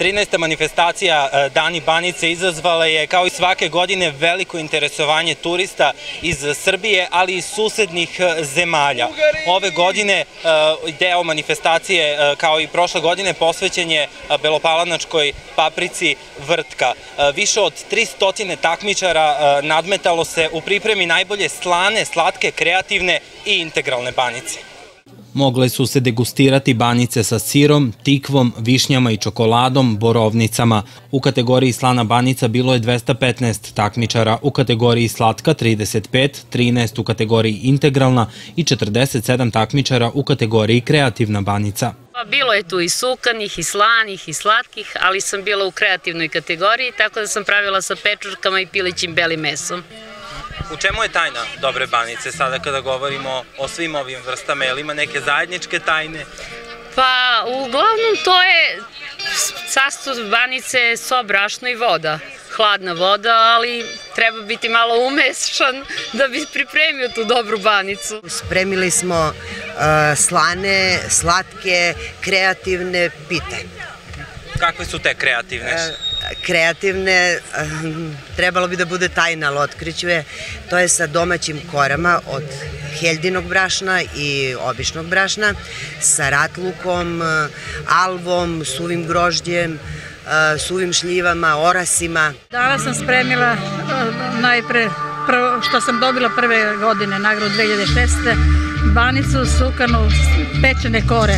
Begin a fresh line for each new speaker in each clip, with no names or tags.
13. manifestacija Dani Banice izazvala je, kao i svake godine, veliko interesovanje turista iz Srbije, ali i iz susednih zemalja. Ove godine deo manifestacije, kao i prošle godine, posvećen je belopalanačkoj paprici Vrtka. Više od 300 takmičara nadmetalo se u pripremi najbolje slane, slatke, kreativne i integralne banice.
Mogle su se degustirati banice sa sirom, tikvom, višnjama i čokoladom, borovnicama. U kategoriji slana banica bilo je 215 takmičara, u kategoriji slatka 35, 13 u kategoriji integralna i 47 takmičara u kategoriji kreativna banica.
Bilo je tu i sukanih, i slanih, i slatkih, ali sam bila u kreativnoj kategoriji, tako da sam pravila sa pečurkama i pilićim belim mesom.
U čemu je tajna dobre banice sada kada govorimo o svim ovim vrstama? Je li ima neke zajedničke tajne?
Pa, uglavnom to je sastav banice so, brašno i voda. Hladna voda, ali treba biti malo umešan da bi pripremio tu dobru banicu.
Spremili smo slane, slatke, kreativne pite.
Kakve su te kreativne?
Kreativne, trebalo bi da bude tajna, ali otkriću je. To je sa domaćim korama od heldinog brašna i običnog brašna, sa ratlukom, alvom, suvim grožđem, suvim šljivama, orasima.
Danas sam spremila najpre, što sam dobila prve godine, nagradu 2006. banicu sukanu pečene kore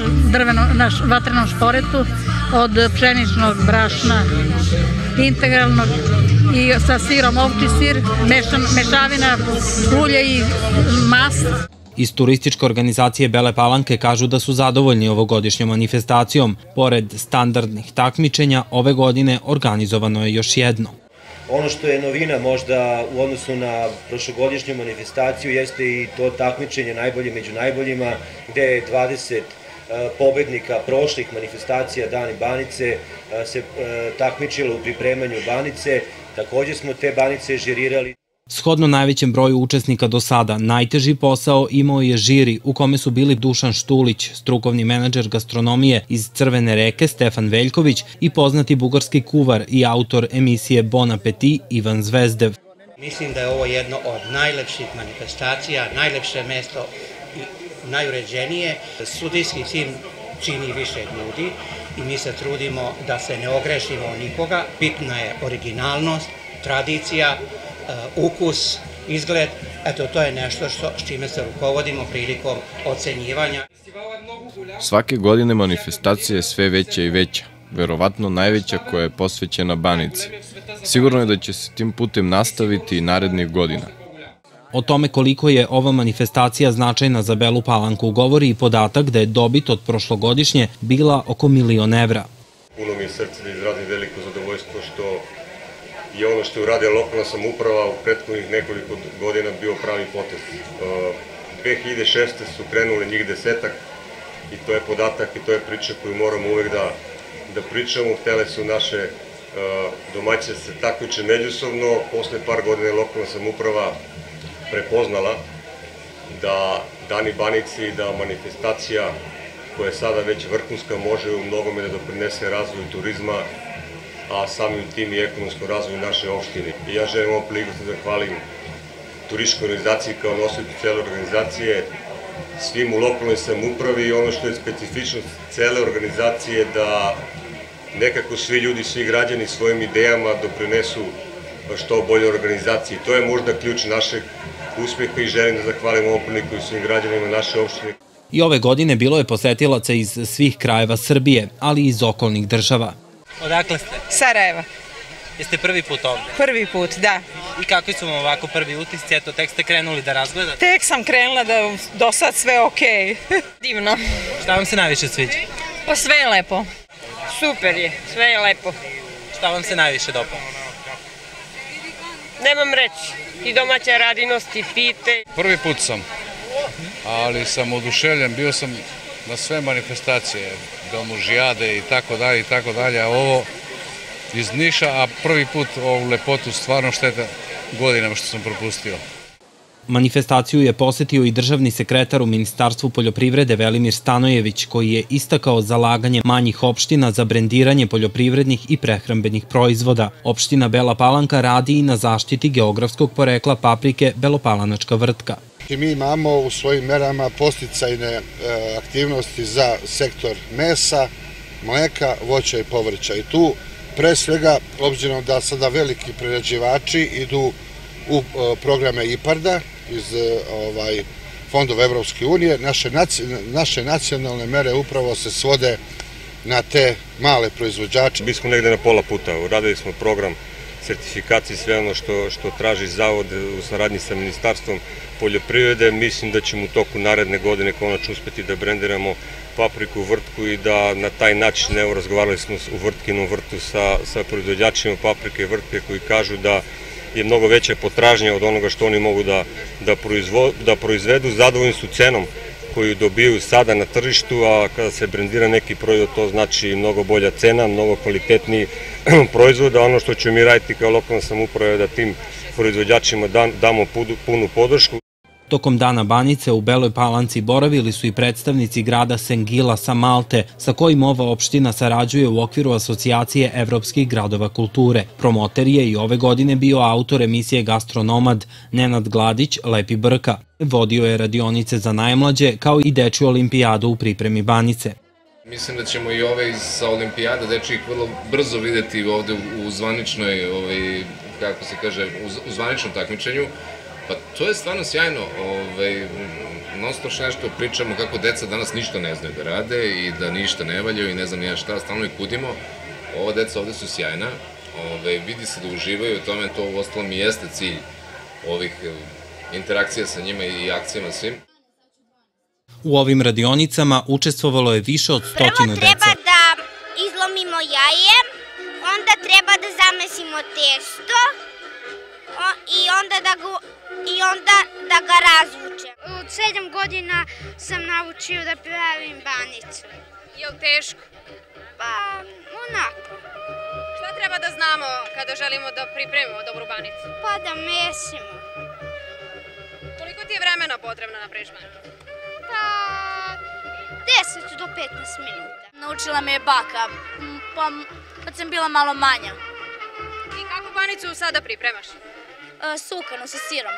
na vatrenom šporetu od pšeničnog brašna, integralnog i sa sirom, ovčji sir, mešavina, ulje i mast.
Iz turističke organizacije Bele Palanke kažu da su zadovoljni ovogodišnjom manifestacijom. Pored standardnih takmičenja, ove godine organizovano je još jedno.
Ono što je novina možda u odnosu na prošlogodišnju manifestaciju jeste i to takmičenje najbolje među najboljima, gde je 20 pobednika prošlih manifestacija Dani Banice se takmičilo u pripremanju banice. Takođe smo te banice žirirali.
Shodno najvećem broju učesnika do sada, najteži posao imao je žiri u kome su bili Dušan Štulić, strukovni menadžer gastronomije iz Crvene Reke Stefan Veljković i poznati bugarski kuvar i autor emisije Bon Appetit Ivan Zvezdev.
Mislim da je ovo jedno od najlepših manifestacija, najlepše mesto i najuređenije. Sudijski tim čini više ljudi i mi se trudimo da se ne ogrešimo o nikoga. Bitna je originalnost, tradicija, ukus, izgled, eto to je nešto s čime se rukovodimo prilikom ocenjivanja.
Svake godine manifestacija je sve veća i veća, verovatno najveća koja je posvećena banici. Sigurno je da će se tim putem nastaviti i narednih godina.
O tome koliko je ova manifestacija značajna za Belu Palanku govori i podatak da je dobit od prošlogodišnje bila oko 1.000.000 evra.
Puno mi je srce da izrazim veliko zadovoljstvo što je ono što je uradila lokalna samouprava u prethodnih nekoliko godina bio pravi potez. 2006. su krenule njih 10-ak i to je podatak i to je priča koju moramo uvek da pričamo. Htele su naše domaće se takmiče međusobno. Posle par godina je lokalna samouprava prepoznala da Dani Banici i da manifestacija koja je sada već vrhunska može u mnogome da doprinese razvoju turizma, a samim tim i ekonomskom razvoju naše opštine. I ja želim ovom priliku da zahvalim turističkoj organizaciji kao nosiocu cele organizacije, svim u lokalnoj samoupravi i ono što je specifičnost cele organizacije da nekako svi ljudi, svi građani svojim idejama doprinesu što bolje organizaciji. To je možda ključ našeg uspeha i želim da zahvalim ovom priliku i svim građanima naše opštine.
I ove godine bilo je posetilaca iz svih krajeva Srbije, ali i iz okolnih država.
Odakle ste?
Sarajeva.
Jeste prvi put ovde?
Prvi put, da.
I kakvi su vam ovako prvi utisci? Eto, tek ste krenuli da razgledate?
Tek sam krenula da do sad sve okej. Divno.
Šta vam se najviše sviđa?
Pa sve je lepo. Super je, sve je lepo.
Šta vam se najviše dopalo?
Nemam reći. I domaća radinost i pite.
Prvi put sam, ali sam oduševljen. Bio sam na sve manifestacije, Domužijade i tako dalje, a ovo iz Niša, a prvi put ovu lepotu stvarno šteta godinama što sam propustio.
Manifestaciju je posetio i državni sekretar u Ministarstvu poljoprivrede Velimir Stanojević, koji je istakao zalaganje manjih opština za brendiranje poljoprivrednih i prehrambenih proizvoda. Opština Bela Palanka radi i na zaštiti geografskog porekla paprike Belopalanačka vrtka.
I mi imamo u svojim merama podsticajne aktivnosti za sektor mesa, mleka, voća i povrća. I tu, pre svega, obzirom da sada veliki prerađivači idu u programe IPARD-a iz fondova Evropske unije, naše nacionalne mere upravo se svode na te male proizvođače.
Mi smo negde na pola puta, uradili smo program sertifikacije, sve ono što traži Zavod u saradnji sa Ministarstvom poljoprivrede. Mislim da ćemo u toku naredne godine konačno uspeti da brendiramo papriku, vrtku i da na taj način, evo, razgovarali smo u Vrtkinom vrtu sa proizvođačima paprike i vrtke koji kažu da je mnogo veća potražnja od onoga što oni mogu da proizvedu. Zadovoljni su cenom koju dobiju sada na tržištu, a kada se brendira neki proizvod, to znači mnogo bolja cena, mnogo kvalitetniji proizvod, a ono što ćemo mi raditi kao lokalna samouprava je da tim proizvođačima damo punu podršku.
Tokom Dana Banjice u Beloj Palanci boravili su i predstavnici grada Sengila sa Malte, sa kojim ova opština sarađuje u okviru Asocijacije evropskih gradova kulture. Promoter je i ove godine bio autor emisije Gastronomad Nenad Gladić, Lepi Brka. Vodio je radionice za najmlađe, kao i dečju olimpijadu u pripremi Banjice.
Mislim da ćemo i ove sa olimpijada dečjih vrlo brzo videti ovde u zvaničnoj, kako se kaže, u zvaničnom takmičenju. Pa to je stvarno sjajno, non stop nešto pričamo kako deca danas ništa ne znaju da rade i da ništa ne valjaju i ne znam nija šta, stalno ih kudimo. Ova deca ovde su sjajna, vidi se da uživaju u tome, to u ostalom i jeste cilj ovih interakcija sa njima i akcijama svim.
U ovim radionicama učestvovalo je više od 100 dece.
Prvo treba da izlomimo jaje, onda treba da zamesimo testo i onda da ga razvučem. Od 7 godina sam naučio da pravim banicu.
Je li teško?
Pa, onako.
Šta treba da znamo kada želimo da pripremimo dobru banicu?
Pa da mesimo.
Koliko ti je vremena potrebno na napraviš banicu?
Pa, 10 do 15 minuta.
Naučila me je baka, kad sam bila malo manja.
I kakvu banicu sada pripremaš?
Sukanu sa sirom.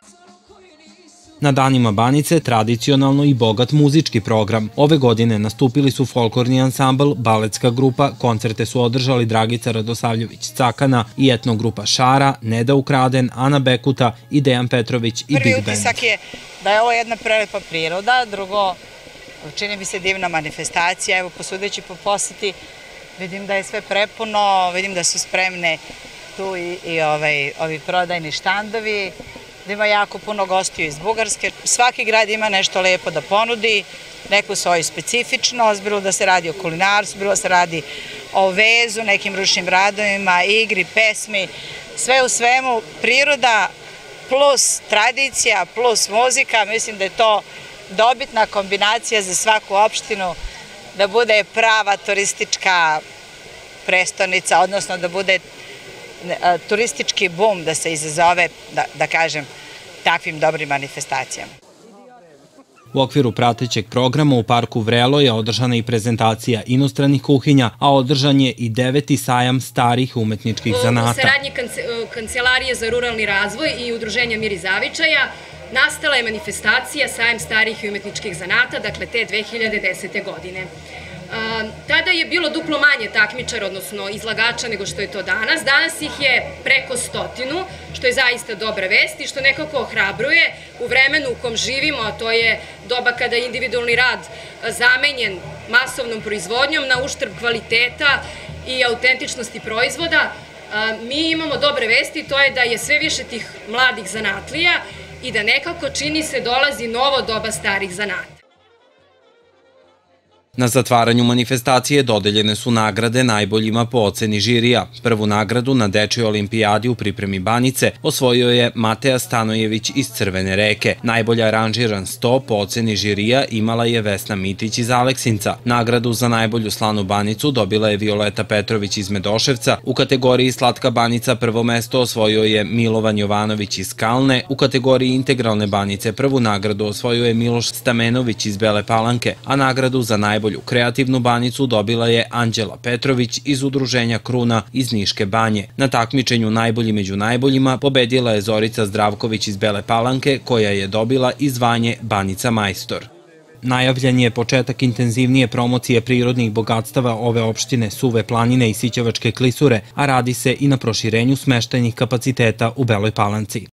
Na danima Banjice tradicionalno i bogat muzički program. Ove godine nastupili su folklorni ansambl, baletska grupa, koncerte su održali Dragica Radosavljević-Cakana i etnogrupa Šara, Neda Ukraden, Ana Bekuta i Dejan Petrović i Big Band.
Prvi utisak je da je ovo jedna prelepa priroda, drugo, čini mi se divna manifestacija, evo posudeći po poseti, vidim da je sve prepuno, vidim da su spremne tu i ovi prodajni štandovi, da ima jako puno gostiju iz Bugarske. Svaki grad ima nešto lepo da ponudi, neku svoju specifičnost, bilo da se radi o kulinarstvu, bilo da se radi o vezu, nekim ručnim radovima, igri, pesmi, sve u svemu priroda plus tradicija plus muzika, mislim da je to dobitna kombinacija za svaku opštinu, da bude prava turistička prestonica, odnosno da bude turistički bum da se izazove, da kažem, takvim dobrim manifestacijama.
U okviru pratećeg programa u parku Vrelo je održana i prezentacija inostranih kuhinja, a održan je i 9. sajam starih umetničkih zanata.
U saradnji Kancelarije za ruralni razvoj i Udruženja Mir i Zavičaja nastala je manifestacija Sajam starih i umetničkih zanata, dakle te 2010. godine. Tada je bilo duplo manje takmičara, odnosno izlagača nego što je to danas. Danas ih je preko 100, što je zaista dobra vest i što nekako ohrabruje u vremenu u kom živimo, a to je doba kada je individualni rad zamenjen masovnom proizvodnjom na uštrb kvaliteta i autentičnosti proizvoda. Mi imamo dobre vesti, to je da je sve više tih mladih zanatlija i da nekako čini se dolazi novo doba starih zanata.
Na zatvaranju manifestacije dodeljene su nagrade najboljima po oceni žirija. Prvu nagradu na Dečijoj olimpijadi u pripremi Banjice osvojio je Mateja Stanojević iz Crvene Reke. Najbolja aranžiran 100 po oceni žirija imala je Vesna Mitić iz Aleksinca. Nagradu za najbolju slanu banicu dobila je Violeta Petrović iz Medoševca. U kategoriji Slatka banica prvo mesto osvojio je Milovan Jovanović iz Kalne. U kategoriji integralne banice prvu nagradu osvojio je Miloš Stamenović iz Bele Palanke, a nagradu za najbolju kreativnu banicu dobila je Anđela Petrović iz udruženja Kruna iz Niške banje. Na takmičenju najbolji među najboljima pobedila je Zorica Zdravković iz Bele Palanke, koja je dobila i zvanje Banica majstor. Najavljen je početak intenzivnije promocije prirodnih bogatstava ove opštine Suve planine i Sićevačke klisure, a radi se i na proširenju smeštajnih kapaciteta u Beloj Palanci.